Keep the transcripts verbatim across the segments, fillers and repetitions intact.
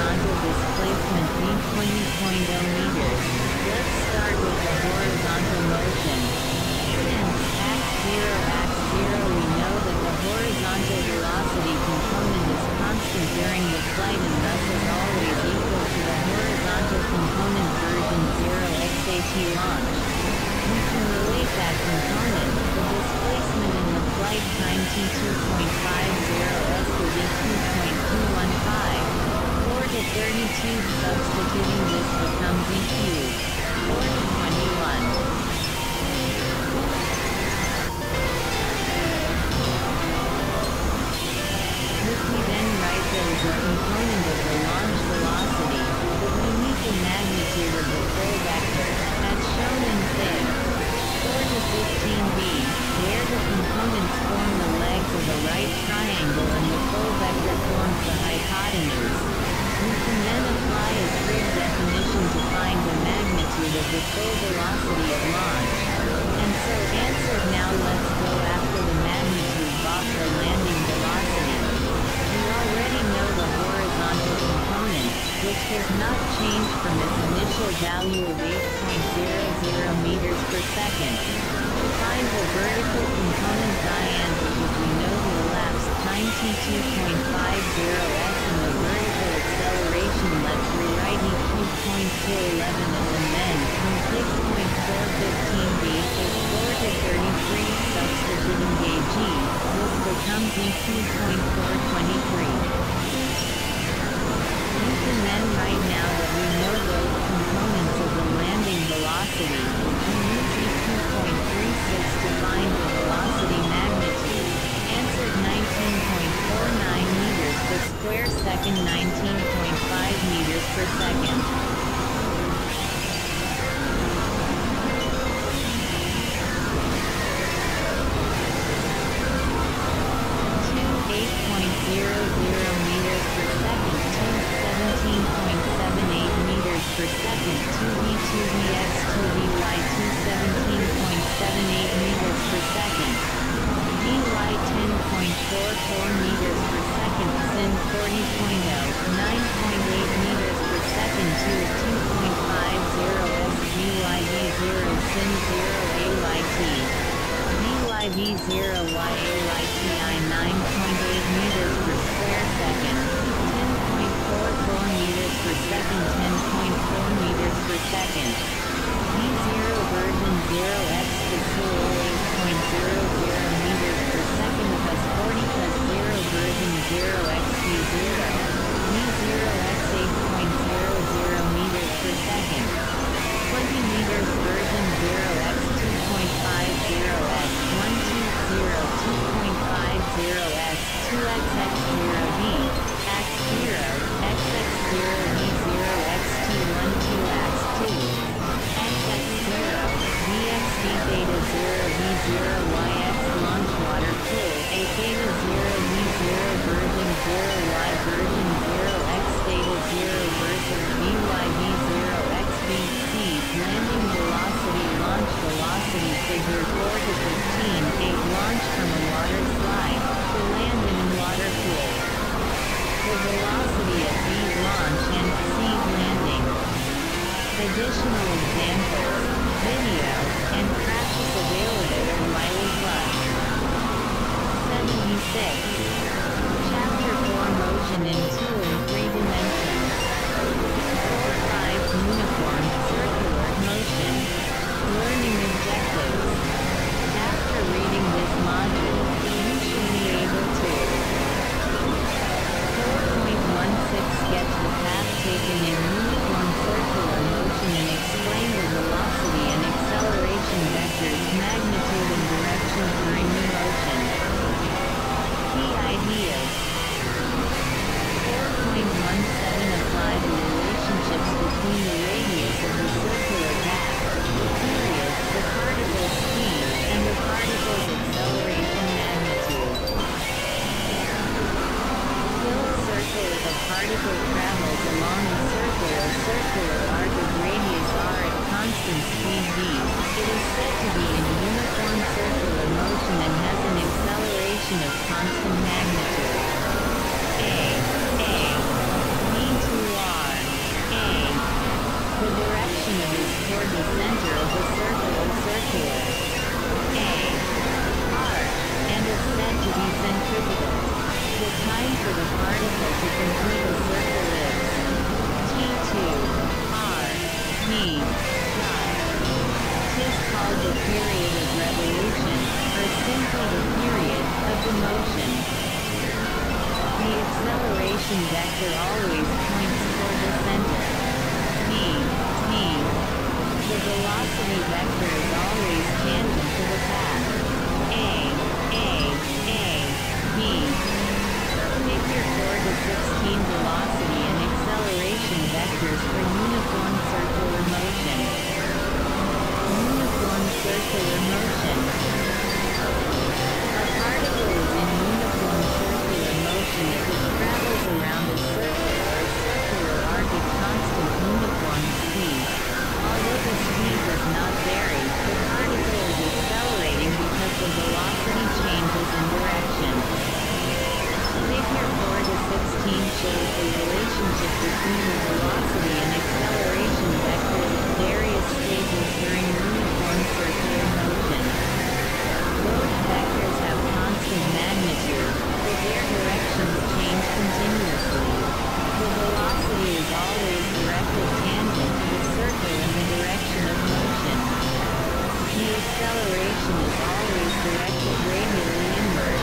horizontal displacement v twenty point zero meters. Let's start with the horizontal motion. Since x zero x zero we know that the horizontal velocity component is constant during the flight and thus is always equal to the horizontal component version zero x at launch. We can relate that component, the displacement in the flight time t two point five zero s to v two point two one five. four to thirty-two substituting this becomes e cubed. four to twenty-one. If we then write there is a component of the launch velocity, but we need the magnitude of the full vector, as shown in Fig. four to fifteen b, where the components form the legs of a right triangle and the full vector forms the hypotenuse. We can then apply a trig definition to find the magnitude of the full velocity of launch. And so answered. Now let's go after the magnitude of the landing velocity. We already know the horizontal component, which has not changed from its initial value of eight point zero zero meters per second. To find the vertical component dian, because we know the elapsed time t two point five zero s and the vertical acceleration, let's rewrite e two point two one one as and then from six point four one five b is four to thirty-three substituting gauge e, this becomes e two point four two three. You can then write now that we know those components of the landing velocity, we use e two point three six to find the velocity magnitude. Answered nineteen point four nine meters per square second, nineteen point five meters per second. eight point zero zero meters per second to seventeen point seven eight meters per second to v two v x two v y two seventeen point seven eight meters per second. Vy ten point four four meters per second sin forty point zero nine point eight meters per second to two point five zero s Vy v zero sin zero ayt. Vy v zero y ayt I nine point eight meters per square second, ten point four four meters per second, ten point four meters per second. v zero version zero x to eight point zero zero meters per second plus forty plus zero version zero x v zero. v zero x eight point zero zero meters per second. twenty meters version zero x two point five zero s one two zero two point five zero s two x x zero d x zero x x zero v zero x t one two x two x x zero v x d theta zero v zero y x launch water cool a theta zero v zero version zero y version zero x theta zero versus vy v zero x v c landing velocity launch velocity figure four to fifteen eight launch from a water slide to land in a water pool. The velocity of V launch and C landing. Additional examples, video, and practice available at Wiley Plus. seventy-six. Chapter four Motion in two and three dimensions. four five Uniform circular motion. Learning objectives. After reading this module, you should be able to four point one six sketch the path taken in uniform circular motion and explain the velocity and acceleration vectors, magnitude and direction during the motion. Key ideas. four point one seven Apply the relationships between the radius of the circular path, the period, the particle's speed, and the particle's acceleration magnitude. Fill a circle if a particle travels along a circular circular arc of radius r at constant speed v. It is said to be in uniform circular motion and has an acceleration of constant magnitude. A. A. v two r simply the period of the motion. The acceleration vector always points toward the center. V, V. The velocity vector is always tangent to the path. A, A, A, B. Figure four to sixteen velocity and acceleration vectors for uniform circular motion. Uniform circular motion. A particle is in uniform circular motion if it travels around a circle or a circular arc at constant uniform speed. Although the speed does not vary, the particle is accelerating because the velocity changes in direction. Figure four to sixteen shows the relationship between the velocity and acceleration vectors at various stages during uniform circular motion. Both vectors have constant magnitude, but their directions change continuously. The velocity is always directed tangent to the circle in the direction of motion. The acceleration is always directed radially inward.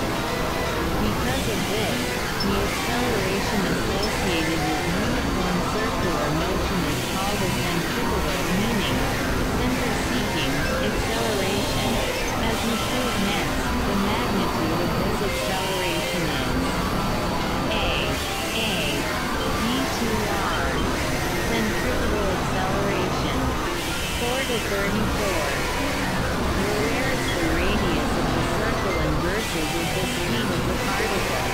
Because of this, the acceleration associated with uniform circular motion is called a centripetal, meaning center-seeking acceleration. As we prove next, the magnitude of this acceleration is A, A, V two R, centripetal acceleration, four to thirty-four. Whereas the radius of the circle inverses with the speed of the particle.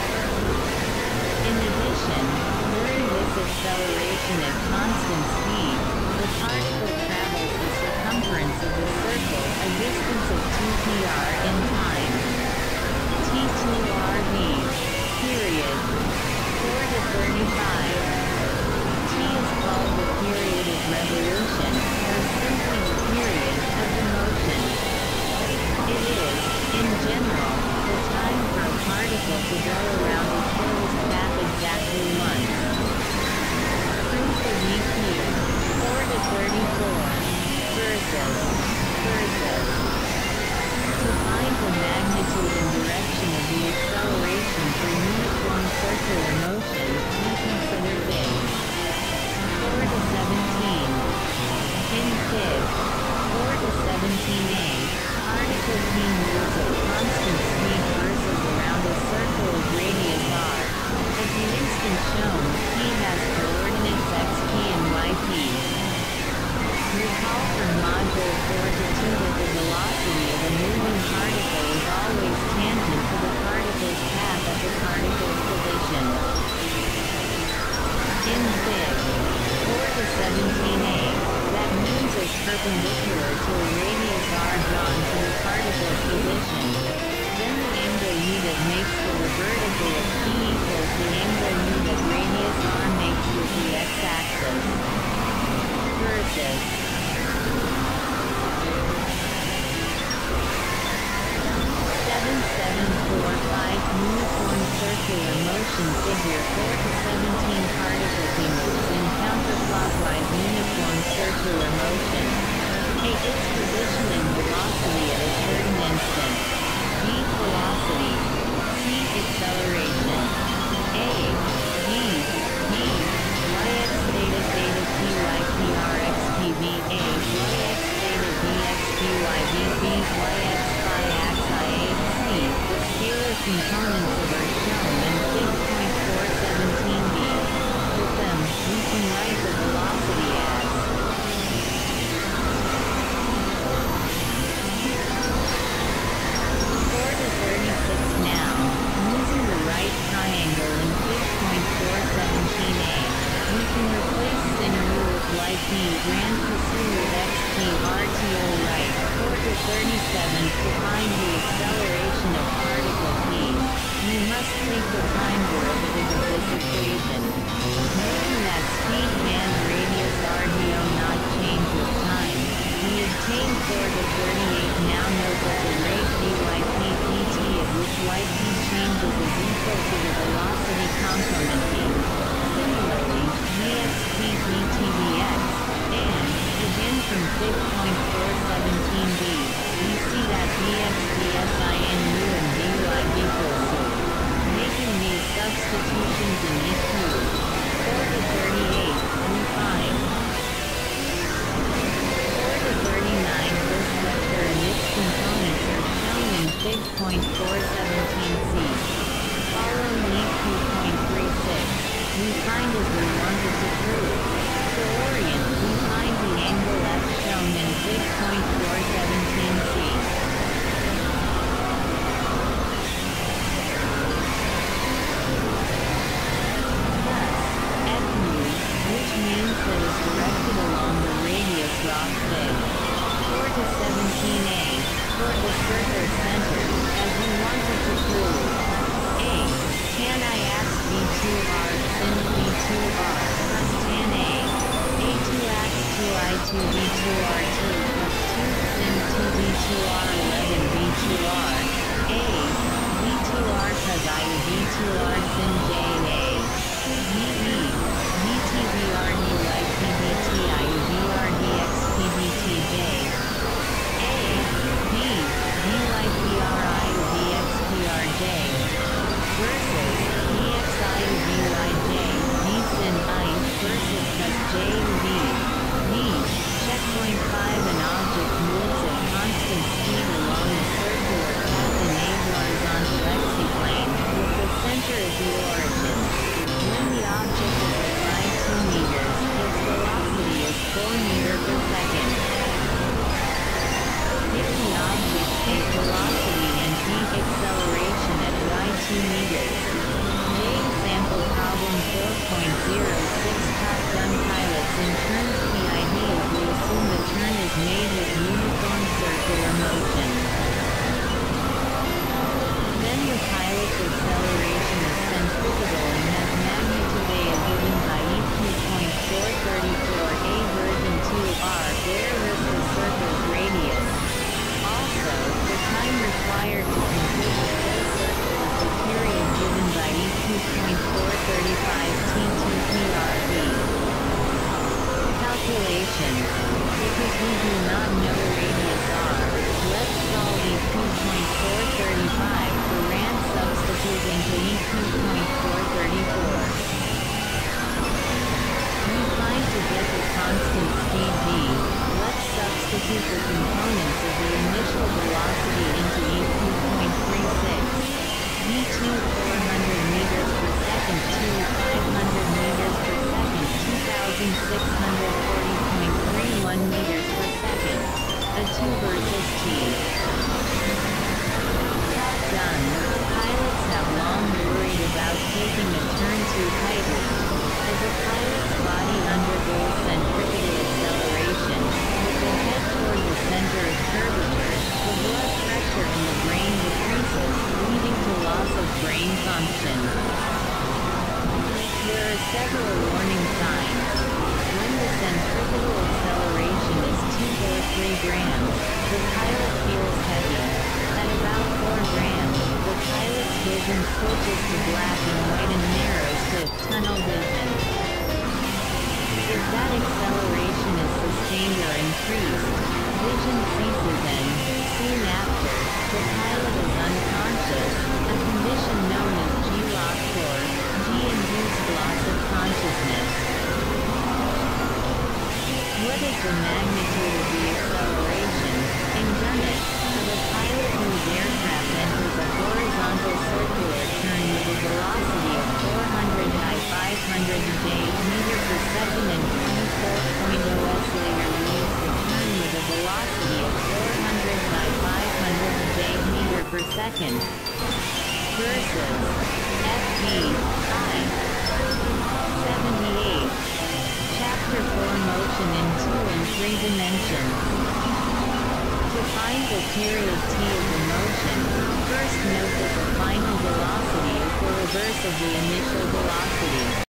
In addition, during this acceleration at constant speed, the particle travels the circumference of the circle, a distance of two p r in time. T two R V, period, four to thirty-five. T is called the period of revolution, or simply the period of the motion. It is, in general, the time for a particle to go around a closed path exactly once. Proof of E Q, four to thirty-four, versus, versus. To find the magnitude and direction of the acceleration for uniform circular motion, we consider this. four to seventeen. In Fig. four to seventeen A, particle P moves at constant speed versus around a circle of radius r. At the instant shown, P has coordinates xp and yp. Recall from Module four to two that the velocity of a moving particle is always tangent to the particle's path at the particle's position. In Fig. four to seventeen A, that means is perpendicular to a radius r drawn to the particle's position. Then the angle u that makes with the vertical of P equals the angle u that radius r makes with the x-axis. Versus seven seven four five Uniform circular motion figure four to seventeen particle P moves in counterclockwise uniform circular motion. A. Its position and velocity at a certain instant. B. Velocity. C. Acceleration. A. B. defined as we wanted to prove. To orient, we find the angle F shown in six point four one seven C. Thus, F mu, which means that is directed along the radius rock fig. four to seventeen A, toward the circle center, as we wanted to prove. A. Tan I ax V two R sin V two R plus tan A. A two ax two I two V two R two plus two sin two V two R eleven V two R. A. V two R cos I V two R sin J A. V E. V T V R D like P B T I V R D X P B T J. A. B. V like P R I V X P R J. Versus V X I V Y J. V sin I versus cos J V. V. Checkpoint five. An object moves at constant speed along the circular path in a horizontal plane, with the center as the origin. When the object is at psi two meters, its velocity is four meters per second. If the object takes velocity and v acceleration at y two meters. J. Example problem four point zero six. Top Gun pilots in turns P I D as we assume the turn is made with uniform circular motion. Then the pilot's acceleration is centripetal and has magnitude A given by E Q point four three four A version two R, where is the circle's radius. Also, the time required to complete the full circle is the period given by E Q point four three five T two P R V. Calculation. Because we do not know radius R, let's solve E Q point four three five for rand substitute into E Q point four three four. We find to get the constant speed v, let's substitute the components of the initial velocity into E Q point three six. V two four hundred meters per second to five hundred meters per second two thousand six hundred forty point three one meters per second. A two versus T. Top Gun. Pilots have long worried about taking a turn too tightly. As a pilot's body undergoes centripetal acceleration, with the head toward the center of curvature, the blood pressure in the brain decreases, leading to loss of brain function. There are several warning signs. When the centripetal acceleration is two or three grams, the pilot feels heavy. At about four grams, the pilot's vision switches to black and white and narrows to tunnel vision. If that acceleration is sustained or increased, vision ceases and, soon after, the pilot is unconscious, a condition known as G-loss or G-induced loss of consciousness. What is the magnitude of the acceleration, in units, of a pilot whose aircraft enters a horizontal circular turn with a velocity of four hundred by five hundred J meter per second and twenty-four point zero s later leaves the turn with a velocity of four hundred by five hundred J meter per second? Versus F B I seventy-eight. Chapter four Motion in two and three dimensions. To find the period t of the motion, first note that the final velocity is the reverse of the initial velocity.